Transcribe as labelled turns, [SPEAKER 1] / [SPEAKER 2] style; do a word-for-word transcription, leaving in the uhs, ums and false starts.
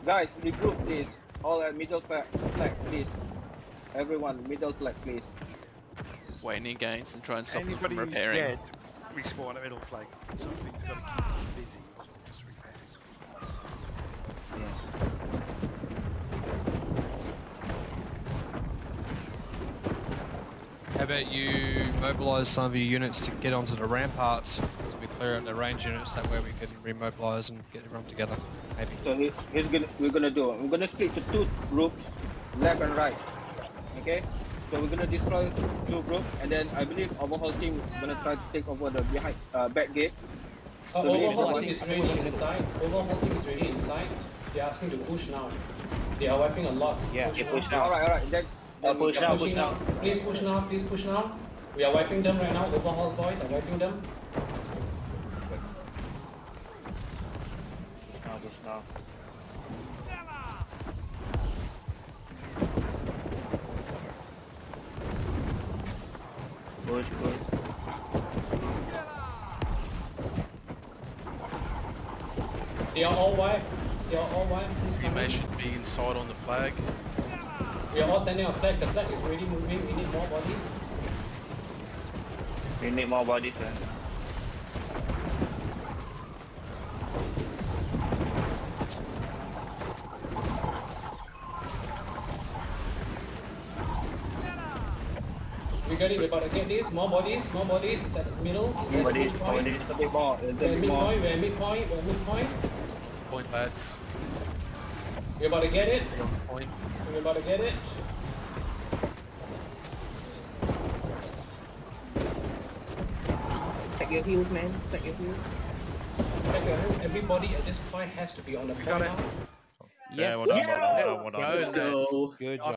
[SPEAKER 1] Guys, regroup please. All at middle flag, flag please. Everyone, middle flag please.
[SPEAKER 2] Waiting in gains and try and stop
[SPEAKER 3] Anybody
[SPEAKER 2] them from
[SPEAKER 3] who's
[SPEAKER 2] repairing.
[SPEAKER 3] dead, respawn at middle flag. Something's got to keep them busy. Just repairing.
[SPEAKER 4] How about you mobilise some of your units to get onto the ramparts to be clear out the range units, that way we can remobilise and get everyone together, maybe.
[SPEAKER 1] So he, he's gonna, we're gonna do, we're gonna split to two groups, left and right, okay? So we're gonna destroy two groups, and then I believe overhaul team is gonna try to take over the behind, uh, back gate.
[SPEAKER 5] Uh,
[SPEAKER 1] So
[SPEAKER 5] overhaul team is ready inside, overhaul team is ready inside, they're asking to push now. They are wiping a lot.
[SPEAKER 6] Yeah,
[SPEAKER 5] push
[SPEAKER 6] they push
[SPEAKER 5] now.
[SPEAKER 6] now.
[SPEAKER 1] Alright, alright, then,
[SPEAKER 6] Uh,
[SPEAKER 1] then
[SPEAKER 6] push
[SPEAKER 1] we-
[SPEAKER 6] now,
[SPEAKER 5] Pushing
[SPEAKER 6] push now.
[SPEAKER 5] Please push now, please push now. We are wiping them right now, overhaul boys are wiping them.
[SPEAKER 6] Now, push now. Push, push.
[SPEAKER 5] They are all wiped, they are all wiped. Please come in.
[SPEAKER 2] Teammates should be inside on the flag.
[SPEAKER 5] We are all standing on flag, the flag is already moving, we need more bodies.
[SPEAKER 6] We need more bodies, man.
[SPEAKER 5] We got it, we're about to get this, more bodies, more bodies, it's at the middle, it's
[SPEAKER 6] More
[SPEAKER 5] at the
[SPEAKER 6] bodies, more
[SPEAKER 5] midpoint.
[SPEAKER 6] bodies.
[SPEAKER 1] It's a bit more, it's a
[SPEAKER 5] We're at
[SPEAKER 1] bit more.
[SPEAKER 5] midpoint, we're at midpoint, we're at midpoint.
[SPEAKER 2] Point lads.
[SPEAKER 5] We're about to get it,
[SPEAKER 2] Stay on point.
[SPEAKER 5] we're about to get it.
[SPEAKER 7] Stack your heels, man. Stack your heels.
[SPEAKER 5] Everybody at this point has to be on the
[SPEAKER 3] got
[SPEAKER 5] point
[SPEAKER 3] it.
[SPEAKER 5] now.
[SPEAKER 2] Yeah, well done, well done, well done.
[SPEAKER 7] Let's go.
[SPEAKER 3] Good job.